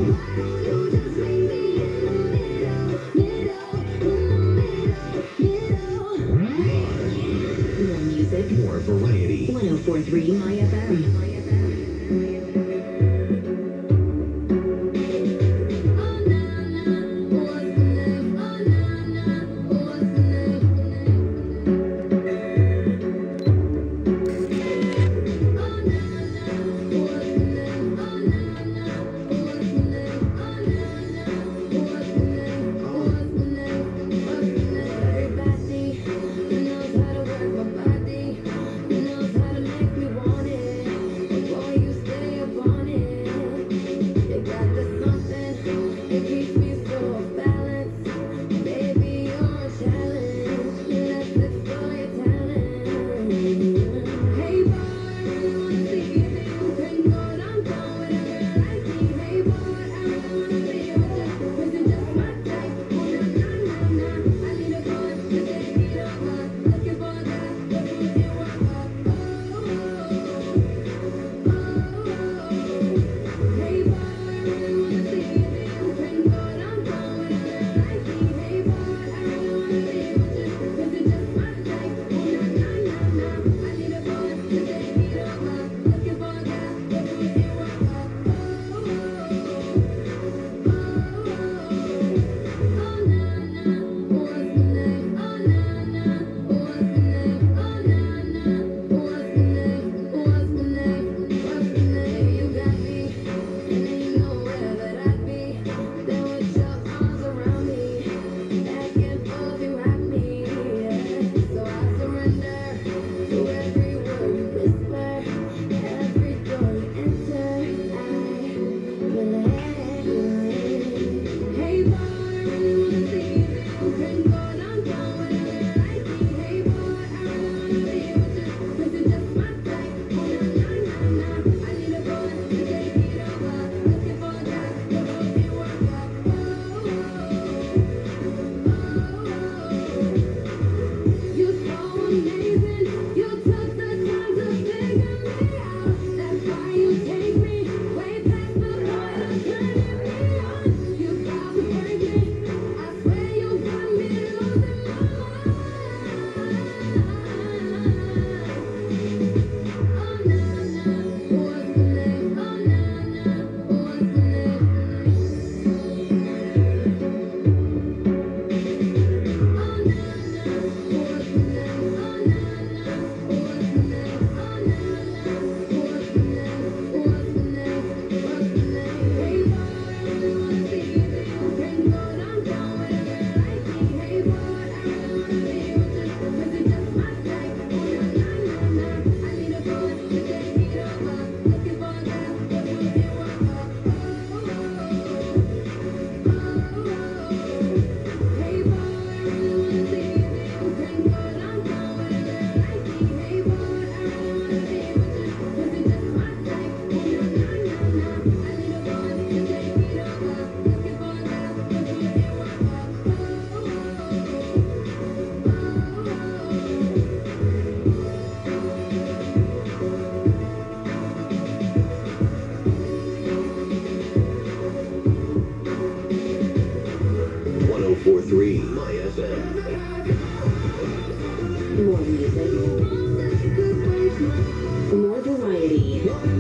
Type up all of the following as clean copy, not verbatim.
More music, more variety. 104.3 MyFM. More music. More variety.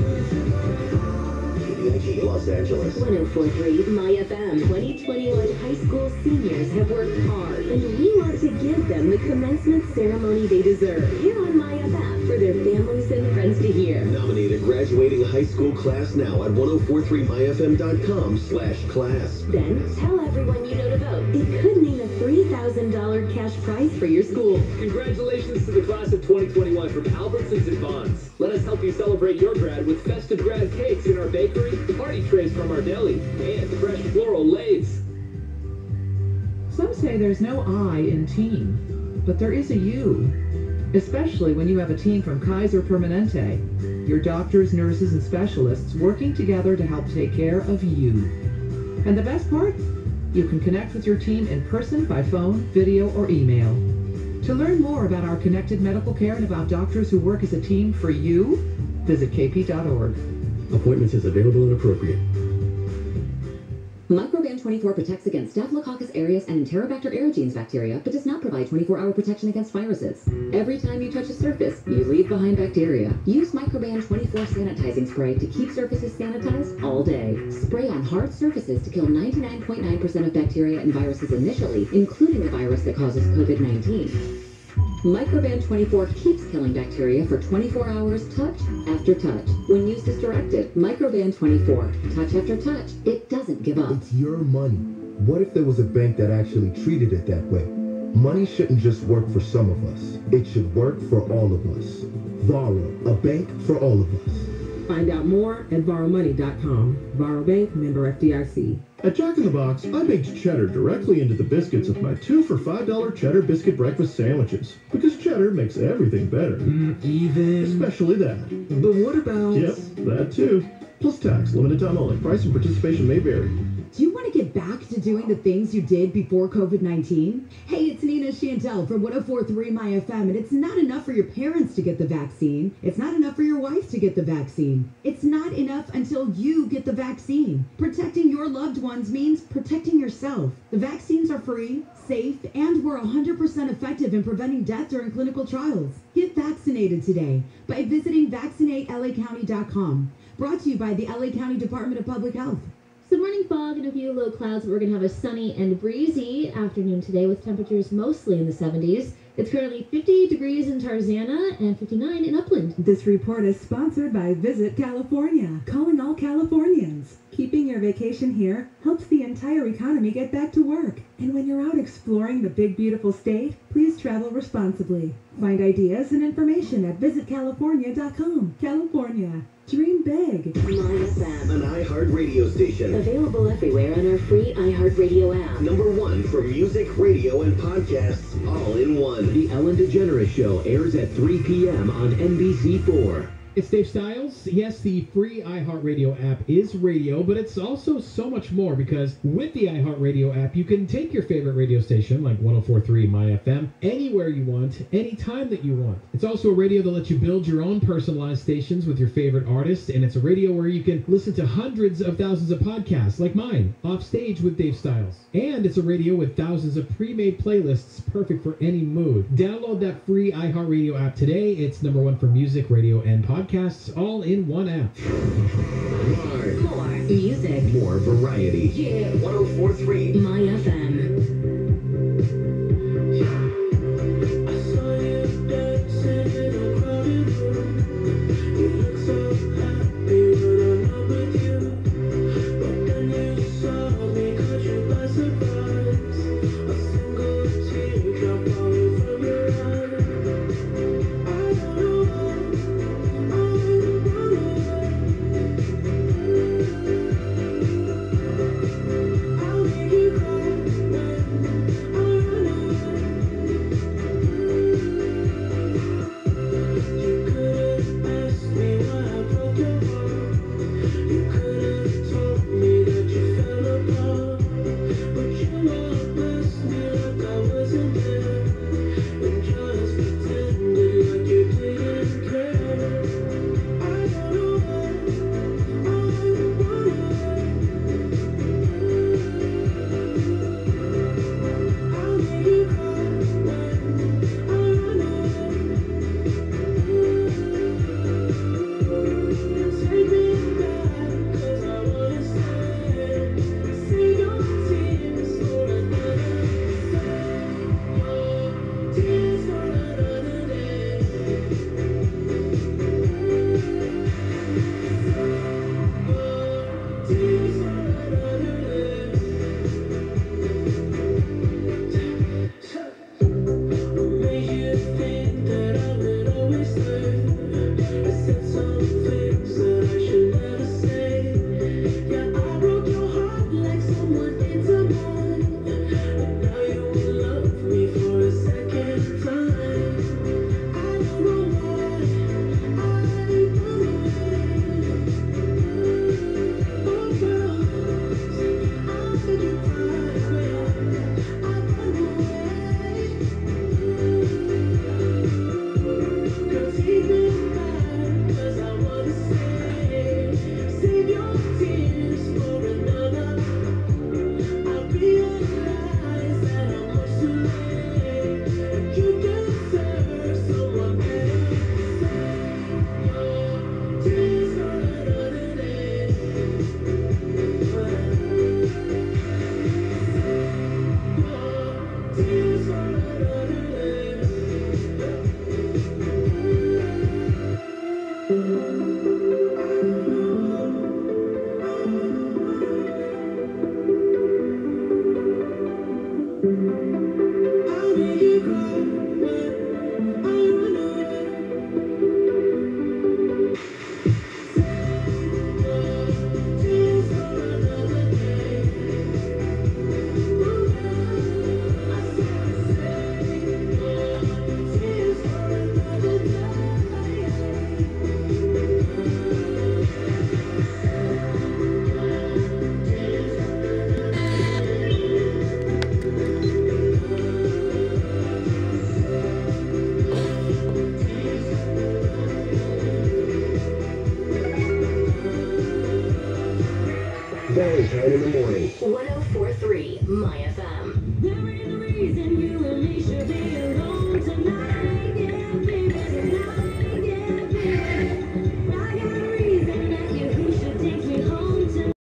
KBIG Los Angeles. 104.3 MyFM. 2021 high school seniors have worked hard, and we want to give them the commencement ceremony they deserve here on MyFM for their families and friends to hear. Nominate a graduating high school class now at 1043myfm.com/class. Then tell everyone you know to vote. It could mean a $3,000 cash prize for your school. Congratulations to the class of 2021 from Albertsons and Bonds. Let us help you celebrate your grad with festive grad cakes in our bakery, party trays from our deli, and fresh floral lace. Some say there's no I in team, but there is a you. Especially when you have a team from Kaiser Permanente, your doctors, nurses, and specialists working together to help take care of you. And the best part? You can connect with your team in person, by phone, video, or email. To learn more about our connected medical care and about doctors who work as a team for you, visit kp.org. Appointments as available and appropriate. Microban 24 protects against Staphylococcus aureus and Enterobacter aerogenes bacteria, but does not provide 24-hour protection against viruses. Every time you touch a surface, you leave behind bacteria. Use Microban 24 sanitizing spray to keep surfaces sanitized all day. Spray on hard surfaces to kill 99.9% of bacteria and viruses initially, including the virus that causes COVID-19. Microban 24 keeps killing bacteria for 24 hours touch after touch. When used as directed, Microban 24, touch after touch, it doesn't give up. It's your money. What if there was a bank that actually treated it that way? Money shouldn't just work for some of us. It should work for all of us. Varo, a bank for all of us. Find out more at borrowmoney.com. Varo Bank, member FDIC. At Jack in the Box, I baked cheddar directly into the biscuits with my 2 for $5 cheddar biscuit breakfast sandwiches. Because cheddar makes everything better. Even? Especially that. But what about... Yep, that too. Plus tax, limited time only. Price and participation may vary. Do you want to get back to doing the things you did before COVID-19? Hey, it's Nina Chantel from 104.3 MyFM, and it's not enough for your parents to get the vaccine. It's not enough for your wife to get the vaccine. It's not enough until you get the vaccine. Protecting your loved ones means protecting yourself. The vaccines are free, safe, and were 100% effective in preventing death during clinical trials. Get vaccinated today by visiting vaccinatelacounty.com. Brought to you by the LA County Department of Public Health. So morning fog and a few low clouds, but we're going to have a sunny and breezy afternoon today with temperatures mostly in the 70s. It's currently 50 degrees in Tarzana and 59 in Upland. This report is sponsored by Visit California, calling all Californians. Keeping your vacation here helps the entire economy get back to work. And when you're out exploring the big, beautiful state, please travel responsibly. Find ideas and information at visitcalifornia.com. California. Dream big. MyFM. An iHeart radio station. Available everywhere on our free iHeartRadio app. #1 for music, radio, and podcasts, all in one. The Ellen DeGeneres Show airs at 3 p.m. on NBC4. It's Dave Styles. Yes, the free iHeartRadio app is radio, but it's also so much more because with the iHeartRadio app, you can take your favorite radio station, like 104.3 MyFM, anywhere you want, anytime that you want. It's also a radio that lets you build your own personalized stations with your favorite artists, and it's a radio where you can listen to hundreds of thousands of podcasts, like mine, Offstage with Dave Styles. And it's a radio with thousands of pre-made playlists perfect for any mood. Download that free iHeartRadio app today. It's #1 for music, radio, and podcasts, all in one app. More music. More variety. Yeah. 104.3 MyFM. Valentine in the morning. 104.3 MyFM.